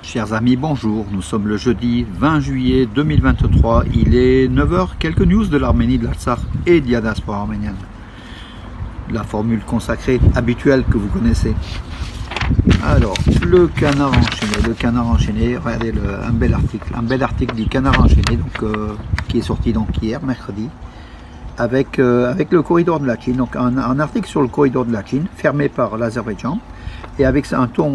Chers amis, bonjour. Nous sommes le jeudi 20 juillet 2023. Il est 9 h. Quelques news de l'Arménie, de l'Artsakh et de la diaspora arménienne. La formule consacrée habituelle que vous connaissez. Alors, le canard enchaîné. Le canard enchaîné, regardez un bel article du canard enchaîné qui est sorti donc hier, mercredi, avec le corridor de la Chine. Donc un article sur le corridor de la Chine, fermé par l'Azerbaïdjan. Et avec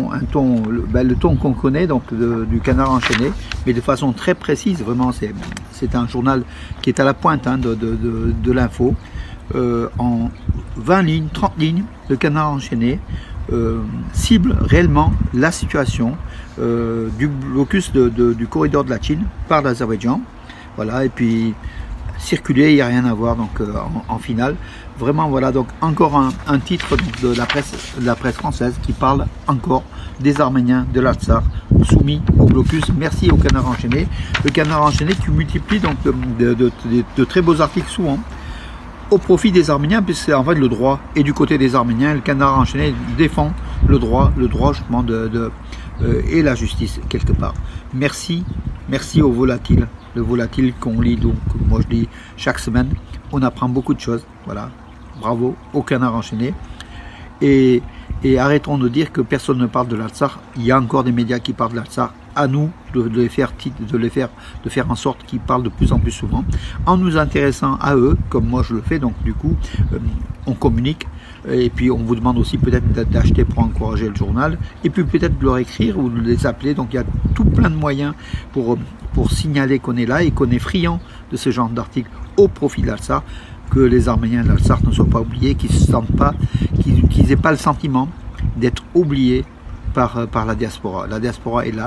le ton qu'on connaît donc du canard enchaîné, mais de façon très précise, vraiment c'est un journal qui est à la pointe de l'info, en 20 lignes, 30 lignes, le canard enchaîné cible réellement la situation du blocus du corridor de la Chine par l'Azerbaïdjan, voilà, et puis circuler, il n'y a rien à voir donc en finale. Vraiment voilà, donc encore un titre de la presse française qui parle encore des Arméniens de l'Artsakh soumis au blocus. Merci au canard enchaîné. Le canard enchaîné qui multiplie donc de très beaux articles souvent au profit des Arméniens, puisque en fait le droit est du côté des Arméniens. Le canard enchaîné défend le droit justement et la justice quelque part. Merci au volatile, le volatile qu'on lit, donc moi je lis chaque semaine, on apprend beaucoup de choses, voilà, bravo au canard enchaîné. Et arrêtons de dire que personne ne parle de l'Artsakh. Il y a encore des médias qui parlent de l'Artsakh, à nous de faire en sorte qu'ils parlent de plus en plus souvent, en nous intéressant à eux, comme moi je le fais. Donc du coup, on communique, et puis on vous demande aussi peut-être d'acheter pour encourager le journal, et puis peut-être de leur écrire ou de les appeler. Donc il y a tout plein de moyens pour signaler qu'on est là et qu'on est friand de ce genre d'articles au profit de l'Artsakh, que les Arméniens de l'Artsakh ne soient pas oubliés, qu'ils se sentent pas, qu'ils n'aient pas le sentiment d'être oubliés par la diaspora. La diaspora est là,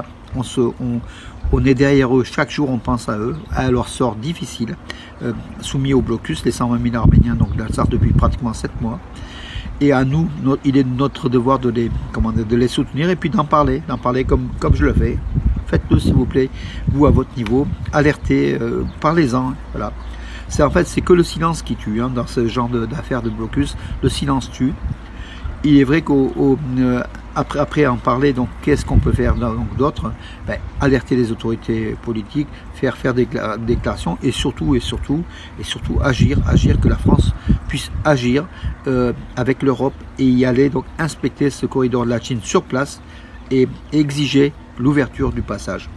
on est derrière eux, chaque jour on pense à eux, à leur sort difficile, soumis au blocus, les 120 000 Arméniens donc de l'Artsakh depuis pratiquement 7 mois. Et à nous, il est de notre devoir de les soutenir et puis d'en parler comme je le fais. Faites-le s'il vous plaît, vous à votre niveau, alertez, parlez-en, voilà. En fait, c'est que le silence qui tue, hein, dans ce genre d'affaires de blocus, le silence tue. Il est vrai qu'après en parler, donc qu'est-ce qu'on peut faire d'autre? Alerter les autorités politiques, faire des déclarations et surtout agir, que la France puisse agir avec l'Europe et y aller, donc inspecter ce corridor de la Chine sur place et exiger l'ouverture du passage.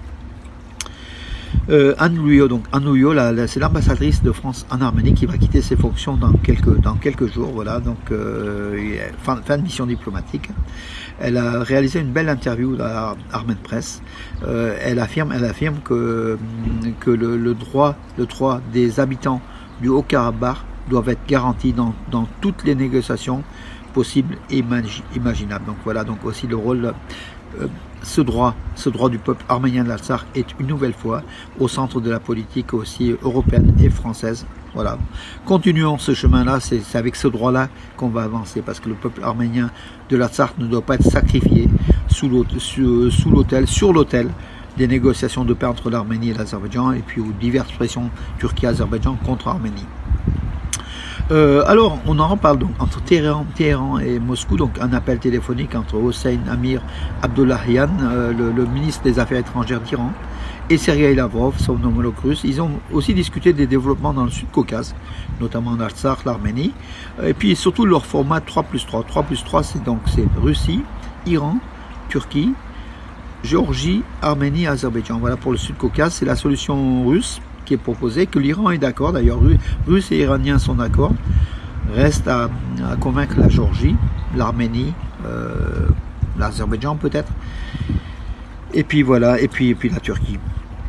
Anne Louillot, c'est l'ambassadrice de France en Arménie qui va quitter ses fonctions dans quelques jours, voilà, donc fin de mission diplomatique. Elle a réalisé une belle interview à Armen Press. Elle affirme que le droit des habitants du Haut-Karabakh doivent être garantis dans toutes les négociations possibles et imaginables. Donc voilà, donc aussi le rôle. Ce droit du peuple arménien de l'Artsakh est une nouvelle fois au centre de la politique aussi européenne et française. Voilà. Continuons ce chemin-là, c'est avec ce droit-là qu'on va avancer, parce que le peuple arménien de l'Artsakh ne doit pas être sacrifié sur l'autel des négociations de paix entre l'Arménie et l'Azerbaïdjan, et puis aux diverses pressions Turquie-Azerbaïdjan contre Arménie. Alors, on en reparle donc entre Téhéran et Moscou, donc un appel téléphonique entre Hossein Amir Abdollahian, le ministre des Affaires étrangères d'Iran, et Sergei Lavrov, son homologue russe. Ils ont aussi discuté des développements dans le Sud-Caucase, notamment en Artsakh, l'Arménie, et puis surtout leur format 3+3. 3+3, c'est Russie, Iran, Turquie, Géorgie, Arménie, Azerbaïdjan. Voilà pour le Sud-Caucase, c'est la solution russe qui est proposée, que l'Iran est d'accord, d'ailleurs Russes et Iraniens sont d'accord. Reste à convaincre la Géorgie, l'Arménie, l'Azerbaïdjan peut-être, et puis voilà, et puis la Turquie.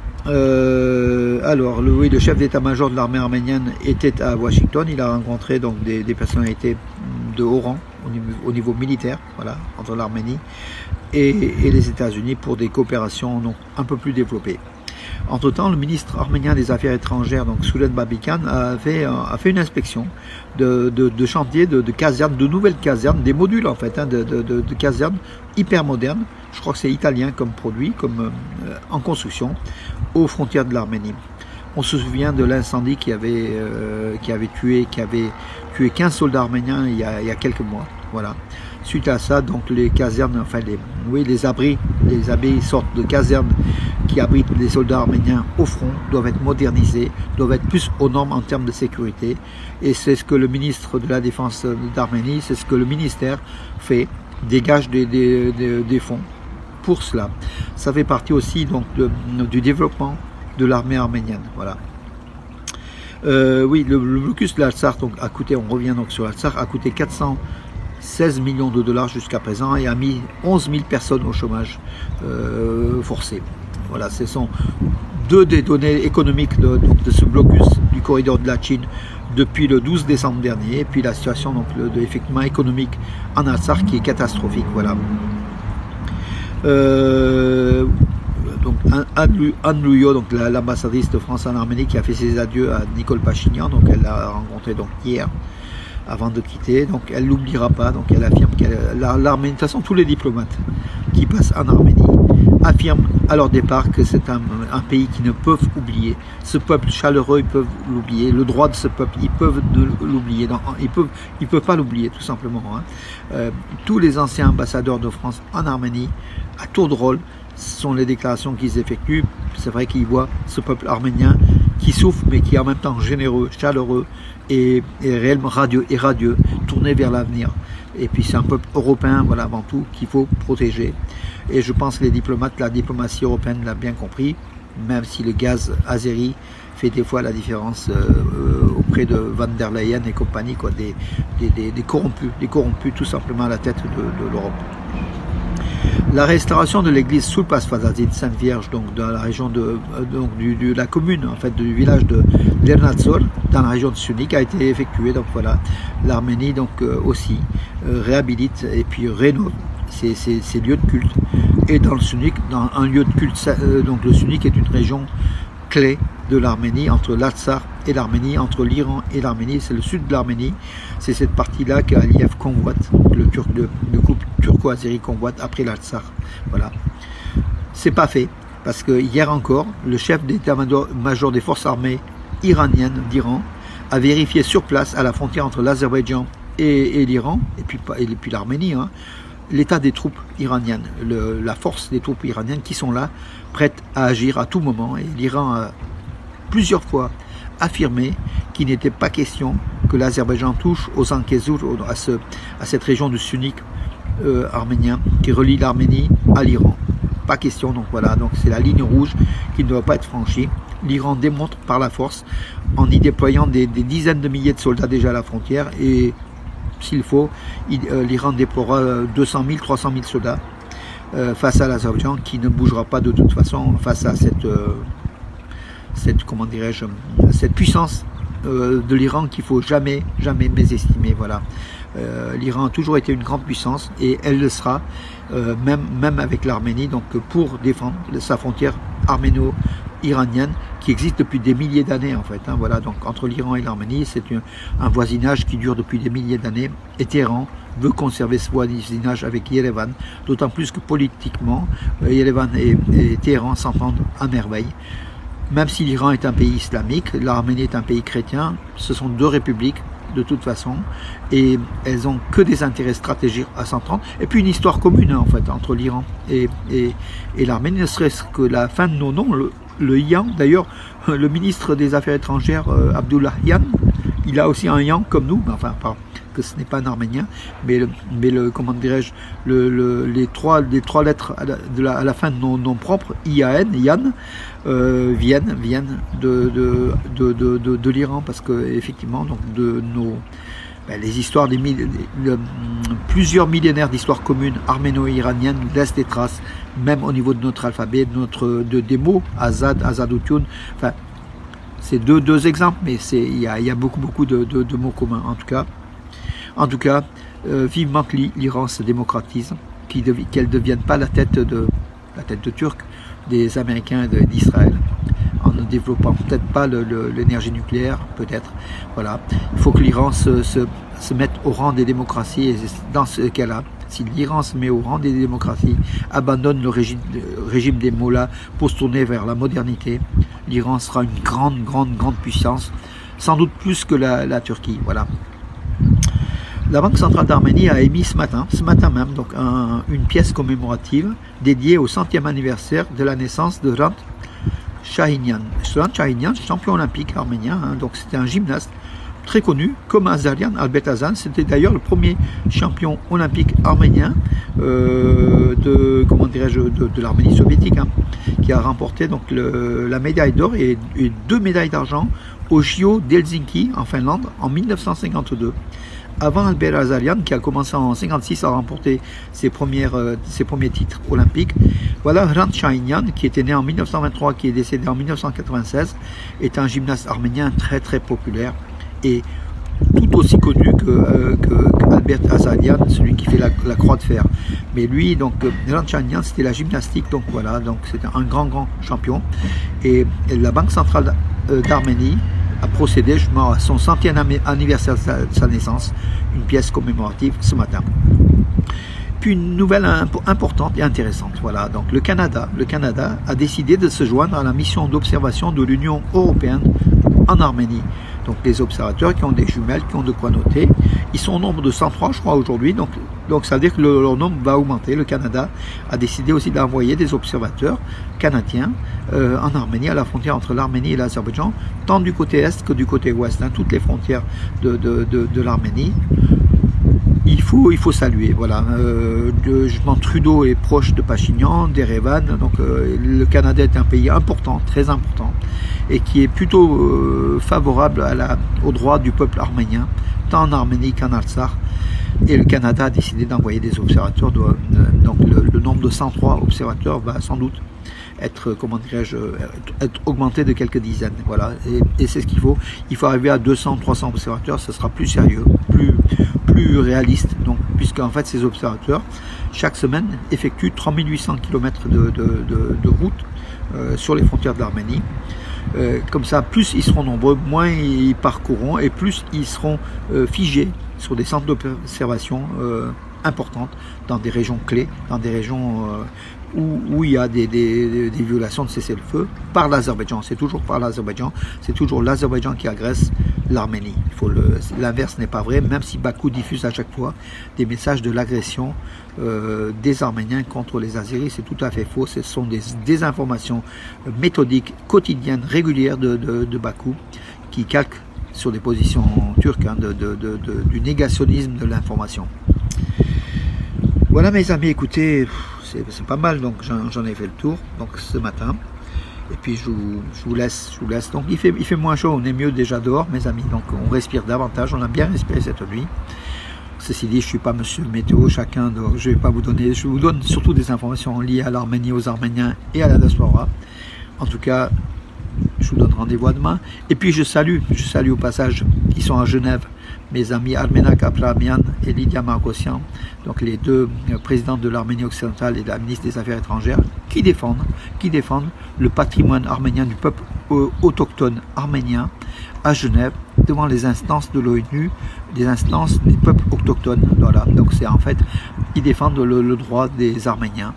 Alors le chef d'état-major de l'armée arménienne était à Washington. Il a rencontré donc des personnalités de haut rang au niveau militaire, voilà, entre l'Arménie et les États-Unis pour des coopérations donc un peu plus développées. Entre-temps, le ministre arménien des Affaires étrangères, donc Soulen Babikan, a fait une inspection de chantiers, de casernes, de nouvelles casernes, des modules en fait, hein, de casernes hyper modernes. Je crois que c'est italien comme produit, en construction, aux frontières de l'Arménie. On se souvient de l'incendie qui avait tué 15 soldats arméniens il y a quelques mois. Voilà. Suite à ça, donc les casernes, enfin les abris sortent de casernes qui abritent les soldats arméniens au front, doivent être modernisés, doivent être plus aux normes en termes de sécurité. Et c'est ce que le ministre de la Défense d'Arménie, c'est ce que le ministère fait, dégage des fonds pour cela. Ça fait partie aussi donc du développement de l'armée arménienne. Voilà. Oui, le blocus de l'Artsakh a coûté, on revient donc sur l'Artsakh, a coûté 416 millions de dollars jusqu'à présent et a mis 11 000 personnes au chômage forcé. Voilà, ce sont deux des données économiques de ce blocus du corridor de la Chine depuis le 12 décembre dernier, et puis la situation donc, effectivement économique en Artsakh qui est catastrophique. Voilà. Donc Anne Louillot, donc l'ambassadrice de France en Arménie, qui a fait ses adieux à Nicole Pachinian, donc elle l'a rencontré donc hier avant de quitter, donc elle l'oubliera pas, donc elle affirme qu'elle l'Arménie, de toute façon tous les diplomates qui passent en Arménie affirment à leur départ que c'est un pays qu'ils ne peuvent oublier. Ce peuple chaleureux, ils peuvent l'oublier. Le droit de ce peuple, ils peuvent l'oublier. Ils peuvent pas l'oublier, tout simplement. Hein. Tous les anciens ambassadeurs de France en Arménie, à tour de rôle, ce sont les déclarations qu'ils effectuent. C'est vrai qu'ils voient ce peuple arménien qui souffre, mais qui est en même temps généreux, chaleureux et réellement radieux, tourné vers l'avenir. Et puis c'est un peuple européen, voilà, avant tout, qu'il faut protéger. Et je pense que les diplomates, la diplomatie européenne l'a bien compris, même si le gaz azéri fait des fois la différence auprès de Van der Leyen et compagnie, quoi, des corrompus tout simplement à la tête de l'Europe. La restauration de l'église Sulpas Fazazid, Sainte Vierge, donc dans la région de la commune, en fait, du village de Lernatsor, dans la région de Sunik, a été effectuée. Donc voilà, l'Arménie donc aussi réhabilite et puis rénove ces lieux de culte. Et dans le Sunik, dans un lieu de culte, donc le Sunik est une région clé de l'Arménie, entre l'Artsakh et l'Arménie, entre l'Iran et l'Arménie, c'est le sud de l'Arménie, c'est cette partie-là qu'Aliyev convoite, le couple turco-azéri convoite après l'Artsakh. Voilà. C'est pas fait, parce que hier encore, le chef d'état-major des forces armées iraniennes d'Iran a vérifié sur place, à la frontière entre l'Azerbaïdjan et l'Iran, et puis l'Arménie, hein, l'état des troupes iraniennes, la force des troupes iraniennes qui sont là, prêtes à agir à tout moment. Et l'Iran a plusieurs fois affirmé qu'il n'était pas question que l'Azerbaïdjan touche aux Ankezur, à cette région du Sunik arménien qui relie l'Arménie à l'Iran. Pas question, donc voilà, donc c'est la ligne rouge qui ne doit pas être franchie. L'Iran démontre par la force, en y déployant des dizaines de milliers de soldats déjà à la frontière, et s'il faut, l'Iran déploiera 200 000, 300 000 soldats face à l'Azerbaïdjan, qui ne bougera pas de toute façon face à comment dirais-je, cette puissance de l'Iran qu'il ne faut jamais mésestimer. Voilà. L'Iran a toujours été une grande puissance et elle le sera, même avec l'Arménie, donc pour défendre sa frontière arméno-iranienne qui existe depuis des milliers d'années en fait. Hein, voilà, donc entre l'Iran et l'Arménie, c'est un voisinage qui dure depuis des milliers d'années, et Téhéran veut conserver ce voisinage avec Yerevan, d'autant plus que politiquement, Yerevan et Téhéran s'entendent à merveille. Même si l'Iran est un pays islamique, l'Arménie est un pays chrétien, ce sont deux républiques de toute façon, et elles ont que des intérêts stratégiques à s'entendre, et puis une histoire commune en fait entre l'Iran et l'Arménie, ne serait-ce que la fin de nos noms, le Yan. D'ailleurs, le ministre des Affaires étrangères, Abdullah Yan, il a aussi un Yan comme nous, enfin pas que ce n'est pas un Arménien, mais comment dirais-je, les trois lettres à la fin de nos noms propres, IAN, Yan, viennent de l'Iran, parce que effectivement, donc les histoires, plusieurs millénaires d'histoires communes arméno-iraniennes laissent des traces, même au niveau de notre alphabet, des mots, Azad, Azadoutoun, enfin, c'est deux exemples, mais il y a beaucoup de mots communs en tout cas. Vivement que l'Iran se démocratise, qu'elle ne devienne pas la tête de Turc des Américains et d'Israël, en ne développant peut-être pas l'énergie nucléaire, peut-être. Voilà. Il faut que l'Iran se mette au rang des démocraties, et dans ce cas-là, si l'Iran se met au rang des démocraties, abandonne le régime des mollahs pour se tourner vers la modernité, l'Iran sera une grande puissance, sans doute plus que la Turquie. Voilà. La Banque centrale d'Arménie a émis ce matin même, donc une pièce commémorative dédiée au 100e anniversaire de la naissance de Hrant Shahinian. Hrant Shahinian, champion olympique arménien, hein, donc c'était un gymnaste très connu, comme Azarian Albetazan. C'était d'ailleurs le premier champion olympique arménien de l'Arménie soviétique, hein, qui a remporté donc la médaille d'or et 2 médailles d'argent au JO d'Helsinki en Finlande en 1952. Avant Albert Azarian, qui a commencé en 1956 à remporter ses premiers titres olympiques. Voilà Hrant Shahinian, qui était né en 1923, qui est décédé en 1996, est un gymnaste arménien très très populaire et tout aussi connu que Albert Azarian, celui qui fait la croix de fer. Mais lui, donc Hrant Shahinian, c'était la gymnastique, donc voilà, donc c'était un grand champion. Et la Banque centrale d'Arménie a procédé justement à son 100e anniversaire de sa naissance, une pièce commémorative ce matin. Puis une nouvelle importante et intéressante, voilà, donc le Canada a décidé de se joindre à la mission d'observation de l'Union européenne en Arménie. Donc des observateurs qui ont des jumelles, qui ont de quoi noter. Ils sont au nombre de 103, je crois, aujourd'hui, donc ça veut dire que leur nombre va augmenter. Le Canada a décidé aussi d'envoyer des observateurs canadiens en Arménie, à la frontière entre l'Arménie et l'Azerbaïdjan, tant du côté est que du côté ouest, hein, toutes les frontières de l'Arménie. Il faut saluer, voilà. Justement, Trudeau est proche de Pachinian, d'Erevan, donc le Canada est un pays important, très important, et qui est plutôt favorable aux droits du peuple arménien, tant en Arménie qu'en Artsakh. Et le Canada a décidé d'envoyer des observateurs, donc le nombre de 103 observateurs va sans doute être, comment dirais-je, être augmenté de quelques dizaines, voilà, et c'est ce qu'il faut. Il faut arriver à 200-300 observateurs, ce sera plus sérieux, plus réaliste, donc, puisqu'en fait ces observateurs, chaque semaine, effectuent 3800 km de route sur les frontières de l'Arménie. Comme ça, plus ils seront nombreux, moins ils parcourront, et plus ils seront figés sur des centres d'observation importantes, dans des régions clés, dans des régions où il y a des violations de cessez-le-feu par l'Azerbaïdjan. C'est toujours par l'Azerbaïdjan, c'est toujours l'Azerbaïdjan qui agresse l'Arménie. L'inverse n'est pas vrai, même si Bakou diffuse à chaque fois des messages de l'agression des Arméniens contre les Azéris. C'est tout à fait faux. Ce sont des désinformations méthodiques, quotidiennes, régulières de Bakou, qui calquent sur des positions turques, hein, du négationnisme de l'information. Voilà mes amis, écoutez, c'est pas mal, donc j'en ai fait le tour donc ce matin, et puis je vous laisse. Donc il fait moins chaud, on est mieux déjà dehors mes amis, donc on respire davantage, on a bien respiré cette nuit. Ceci dit, je suis pas monsieur météo, chacun, donc je vais pas vous donner, je vous donne surtout des informations liées à l'Arménie, aux Arméniens et à la diaspora. En tout cas, je vous donne rendez-vous à demain. Et puis je salue au passage, ils sont à Genève, mes amis Armenak Abramian et Lydia Margossian, donc les deux présidents de l'Arménie occidentale et de la ministre des Affaires étrangères, qui défendent le patrimoine arménien du peuple autochtone arménien à Genève, devant les instances de l'ONU, des instances des peuples autochtones. Voilà, donc c'est en fait, ils défendent le droit des Arméniens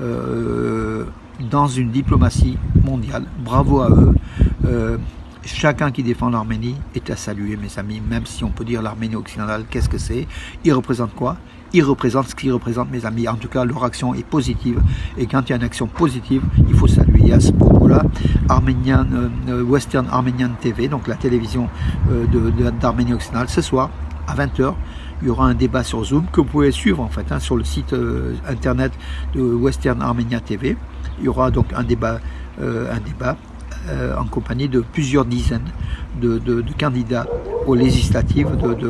dans une diplomatie mondiale. Bravo à eux. Chacun qui défend l'Arménie est à saluer, mes amis, même si on peut dire l'Arménie occidentale, qu'est-ce que c'est? Ils représentent quoi? Ils représentent ce qu'ils représentent, mes amis. En tout cas, leur action est positive. Et quand il y a une action positive, il faut saluer. À ce propos-là, Western Armenian TV, donc la télévision d'Arménie occidentale, ce soir, à 20 h, il y aura un débat sur Zoom que vous pouvez suivre en fait, hein, sur le site internet de Western Armenia TV. Il y aura donc un débat en compagnie de plusieurs dizaines de candidats aux législatives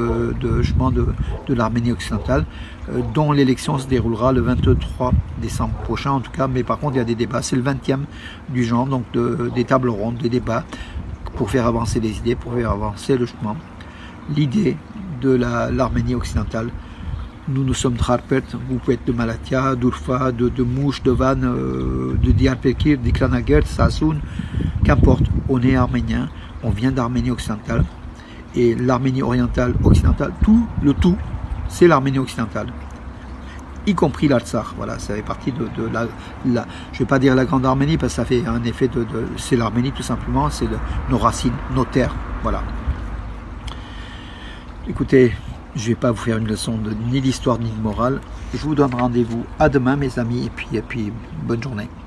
de l'Arménie occidentale, dont l'élection se déroulera le 23 décembre prochain en tout cas, mais par contre il y a des débats, c'est le 20e du genre, donc des tables rondes, des débats pour faire avancer les idées, pour faire avancer l'idée de l'Arménie occidentale. Nous sommes Trarpet, vous pouvez être de Malatya, d'Urfa, de Mouche, de Van, de Diyarbakir, d'Ikranaguert, Sassoun, qu'importe, on est arménien, on vient d'Arménie occidentale, et l'Arménie orientale, occidentale, le tout, c'est l'Arménie occidentale, y compris l'Artsakh. Voilà, ça fait partie de la, je ne vais pas dire la grande Arménie, parce que ça fait un effet c'est l'Arménie tout simplement, c'est nos racines, nos terres, voilà. Écoutez, je ne vais pas vous faire une leçon ni d'histoire ni de morale. Je vous donne rendez-vous à demain mes amis, et puis bonne journée.